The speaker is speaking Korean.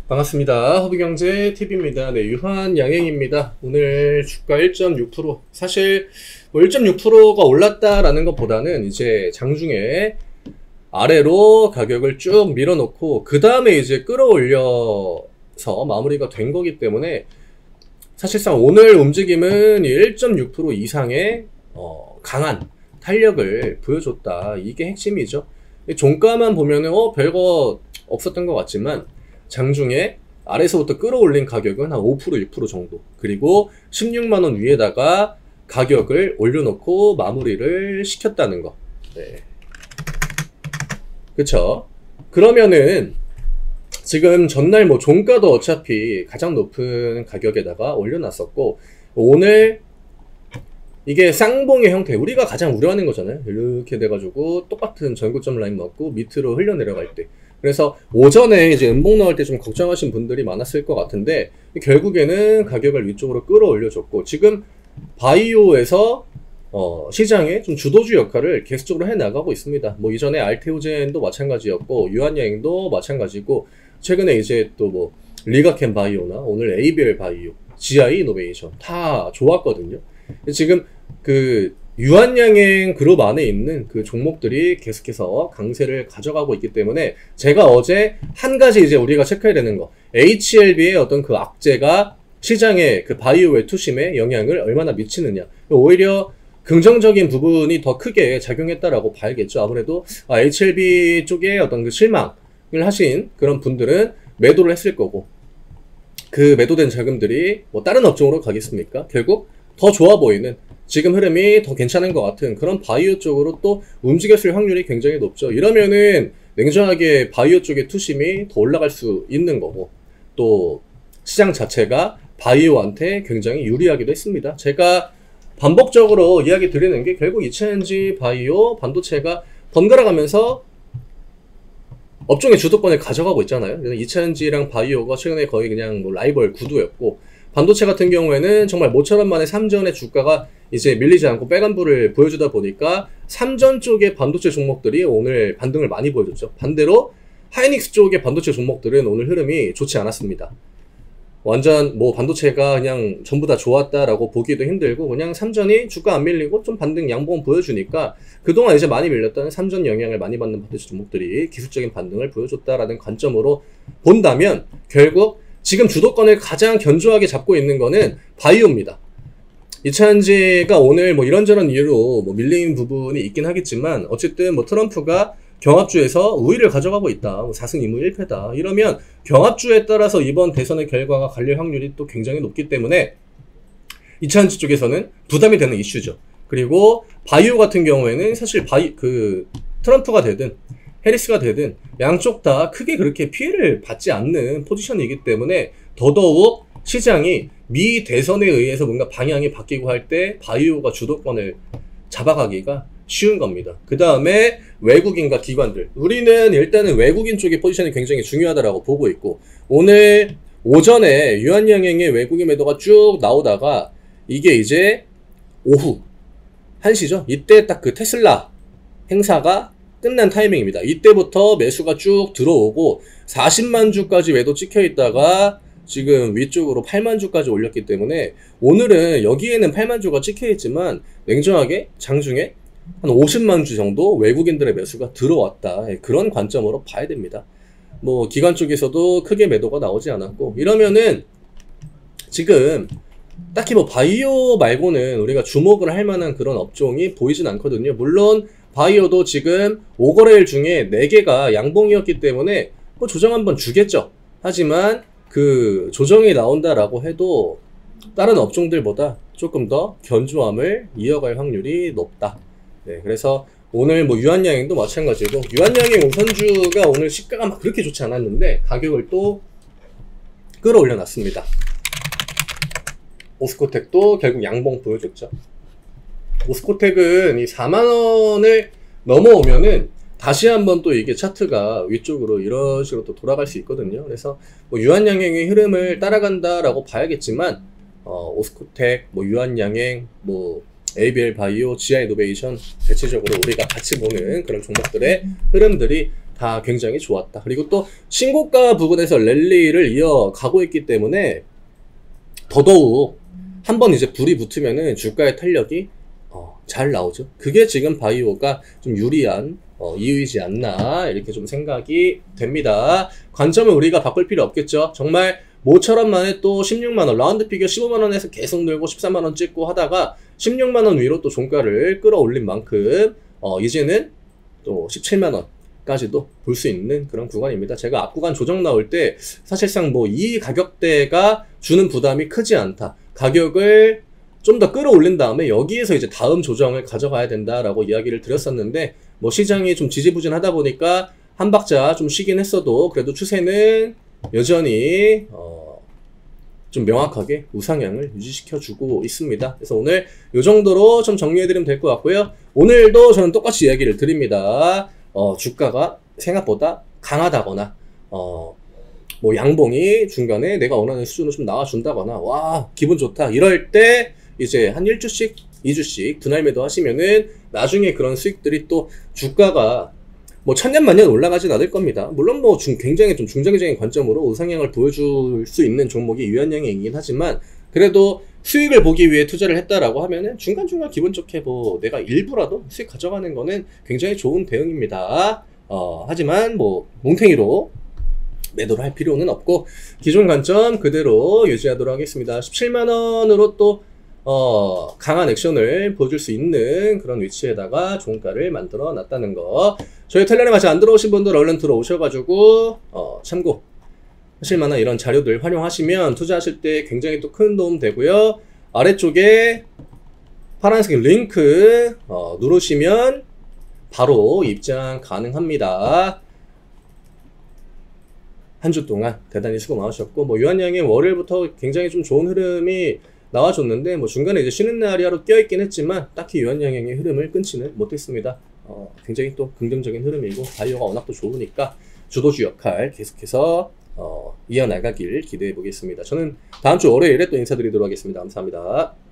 반갑습니다. 허브경제TV입니다. 네, 유한양행입니다. 오늘 주가 1.6%. 사실 뭐 1.6%가 올랐다라는 것보다는 이제 장중에 아래로 가격을 쭉 밀어놓고 그 다음에 이제 끌어올려서 마무리가 된 거기 때문에 사실상 오늘 움직임은 1.6% 이상의 강한 탄력을 보여줬다. 이게 핵심이죠. 종가만 보면은 별거 없었던 것 같지만 장중에 아래서부터 끌어올린 가격은 한 5%, 6% 정도. 그리고 16만원 위에다가 가격을 올려놓고 마무리를 시켰다는 거. 네. 그쵸? 그러면은 지금 전날 뭐 종가도 어차피 가장 높은 가격에다가 올려놨었고, 오늘 이게 쌍봉의 형태, 우리가 가장 우려하는 거잖아요. 이렇게 돼가지고 똑같은 전고점 라인 맞고 밑으로 흘러내려갈 때. 그래서 오전에 이제 음봉 나올 때 좀 걱정하신 분들이 많았을 것 같은데 결국에는 가격을 위쪽으로 끌어올려줬고, 지금 바이오에서 시장에 좀 주도주 역할을 계속적으로 해나가고 있습니다. 뭐 이전에 알테오젠도 마찬가지였고 유한여행도 마찬가지고, 최근에 이제 또 뭐 리가켄 바이오나 오늘 ABL 바이오, GI 이노베이션 다 좋았거든요. 지금 그 유한양행 그룹 안에 있는 그 종목들이 계속해서 강세를 가져가고 있기 때문에 제가 어제 한 가지 이제 우리가 체크해야 되는 거, HLB의 어떤 그 악재가 시장의 그 바이오의 투심에 영향을 얼마나 미치느냐, 오히려 긍정적인 부분이 더 크게 작용했다라고 봐야겠죠. 아무래도 HLB 쪽에 어떤 그 실망을 하신 그런 분들은 매도를 했을 거고, 그 매도된 자금들이 뭐 다른 업종으로 가겠습니까? 결국 더 좋아 보이는, 지금 흐름이 더 괜찮은 것 같은 그런 바이오 쪽으로 또 움직였을 확률이 굉장히 높죠. 이러면은 냉정하게 바이오 쪽의 투심이 더 올라갈 수 있는 거고, 또 시장 자체가 바이오한테 굉장히 유리하기도 했습니다. 제가 반복적으로 이야기 드리는 게 결국 이차전지, 바이오, 반도체가 번갈아 가면서 업종의 주도권을 가져가고 있잖아요. 그래서 이차전지랑 바이오가 최근에 거의 그냥 뭐 라이벌 구도였고, 반도체 같은 경우에는 정말 모처럼 만에 삼전의 주가가 이제 밀리지 않고 빨간불을 보여주다 보니까 삼전 쪽의 반도체 종목들이 오늘 반등을 많이 보여줬죠. 반대로 하이닉스 쪽의 반도체 종목들은 오늘 흐름이 좋지 않았습니다. 완전 뭐 반도체가 그냥 전부 다 좋았다라고 보기도 힘들고, 그냥 삼전이 주가 안 밀리고 좀 반등 양봉 보여주니까 그동안 이제 많이 밀렸던 삼전 영향을 많이 받는 반도체 종목들이 기술적인 반등을 보여줬다라는 관점으로 본다면 결국 지금 주도권을 가장 견조하게 잡고 있는 거는 바이오입니다. 이차전지가 오늘 뭐 이런저런 이유로 뭐 밀린 부분이 있긴 하겠지만, 어쨌든 뭐 트럼프가 경합주에서 우위를 가져가고 있다, 뭐 4승 2무 1패다 이러면 경합주에 따라서 이번 대선의 결과가 갈릴 확률이 또 굉장히 높기 때문에 이차전지 쪽에서는 부담이 되는 이슈죠. 그리고 바이오 같은 경우에는 사실 트럼프가 되든 해리스가 되든 양쪽 다 크게 그렇게 피해를 받지 않는 포지션이기 때문에 더더욱 시장이 미 대선에 의해서 뭔가 방향이 바뀌고 할 때 바이오가 주도권을 잡아가기가 쉬운 겁니다. 그 다음에 외국인과 기관들, 우리는 일단은 외국인 쪽의 포지션이 굉장히 중요하다라고 보고 있고, 오늘 오전에 유한양행의 외국인 매도가 쭉 나오다가 이게 이제 오후 1시죠. 이때 딱 그 테슬라 행사가 끝난 타이밍입니다. 이때부터 매수가 쭉 들어오고 40만 주까지 매도 찍혀 있다가 지금 위쪽으로 8만 주까지 올렸기 때문에 오늘은 여기에는 8만 주가 찍혀 있지만 냉정하게 장중에 한 50만 주 정도 외국인들의 매수가 들어왔다, 그런 관점으로 봐야 됩니다. 뭐 기관 쪽에서도 크게 매도가 나오지 않았고, 이러면은 지금 딱히 뭐 바이오 말고는 우리가 주목을 할 만한 그런 업종이 보이진 않거든요. 물론 바이오도 지금 5거래일 중에 4개가 양봉이었기 때문에 뭐 조정 한번 주겠죠. 하지만 그 조정이 나온다라고 해도 다른 업종들보다 조금 더 견조함을 이어갈 확률이 높다. 네, 그래서 오늘 뭐 유한양행도 마찬가지고, 유한양행 우선주가 오늘 시가가 막 그렇게 좋지 않았는데 가격을 또 끌어올려 놨습니다. 오스코텍도 결국 양봉 보여줬죠. 오스코텍은 이 4만원을 넘어오면은 다시 한번 또 이게 차트가 위쪽으로 이런 식으로 또 돌아갈 수 있거든요. 그래서 뭐 유한양행의 흐름을 따라간다라고 봐야겠지만, 오스코텍, 뭐 유한양행, 뭐 ABL 바이오, GI 이노베이션, 대체적으로 우리가 같이 보는 그런 종목들의 흐름들이 다 굉장히 좋았다. 그리고 또 신고가 부근에서 랠리를 이어가고 있기 때문에 더더욱 한번 이제 불이 붙으면은 주가의 탄력이 잘 나오죠. 그게 지금 바이오가 좀 유리한 이유이지 않나 이렇게 좀 생각이 됩니다. 관점을 우리가 바꿀 필요 없겠죠. 정말 모처럼 만에 또 16만원 라운드 피겨 15만원에서 계속 늘고 13만원 찍고 하다가 16만원 위로 또 종가를 끌어올린 만큼 이제는 또 17만원까지도 볼 수 있는 그런 구간입니다. 제가 앞구간 조정 나올 때 사실상 뭐 이 가격대가 주는 부담이 크지 않다. 가격을 좀 더 끌어올린 다음에 여기에서 이제 다음 조정을 가져가야 된다라고 이야기를 드렸었는데 뭐 시장이 좀 지지부진하다 보니까 한 박자 좀 쉬긴 했어도 그래도 추세는 여전히 좀 명확하게 우상향을 유지시켜주고 있습니다. 그래서 오늘 이 정도로 좀 정리해드리면 될 것 같고요. 오늘도 저는 똑같이 이야기를 드립니다. 주가가 생각보다 강하다거나 뭐 양봉이 중간에 내가 원하는 수준으로 좀 나와준다거나 와 기분 좋다 이럴 때 이제 한 1주씩 2주씩 분할 매도 하시면은 나중에 그런 수익들이 또 주가가 뭐 천년만년 올라가진 않을 겁니다. 물론 뭐 굉장히 좀 중장기적인 관점으로 우상향을 보여줄 수 있는 종목이 유연형이긴 하지만 그래도 수익을 보기 위해 투자를 했다라고 하면은 중간중간 기분 좋게 뭐 내가 일부라도 수익 가져가는 거는 굉장히 좋은 대응입니다. 하지만 뭐 뭉탱이로 매도를 할 필요는 없고 기존 관점 그대로 유지하도록 하겠습니다. 17만원으로 또 강한 액션을 보여줄 수 있는 그런 위치에다가 종가를 만들어 놨다는 거. 저희 텔레그램 아직 안 들어오신 분들 얼른 들어오셔가지고 참고하실 만한 이런 자료들 활용하시면 투자하실 때 굉장히 또 큰 도움 되고요. 아래쪽에 파란색 링크 누르시면 바로 입장 가능합니다. 한 주 동안 대단히 수고 많으셨고 뭐 유한양의 월요일부터 굉장히 좀 좋은 흐름이 나와줬는데 뭐 중간에 이제 쉬는 날이 하루 껴있긴 했지만 딱히 유한양의 흐름을 끊지는 못했습니다. 굉장히 또 긍정적인 흐름이고 바이오가 워낙 또 좋으니까 주도주 역할 계속해서 이어나가길 기대해 보겠습니다. 저는 다음 주 월요일에 또 인사드리도록 하겠습니다. 감사합니다.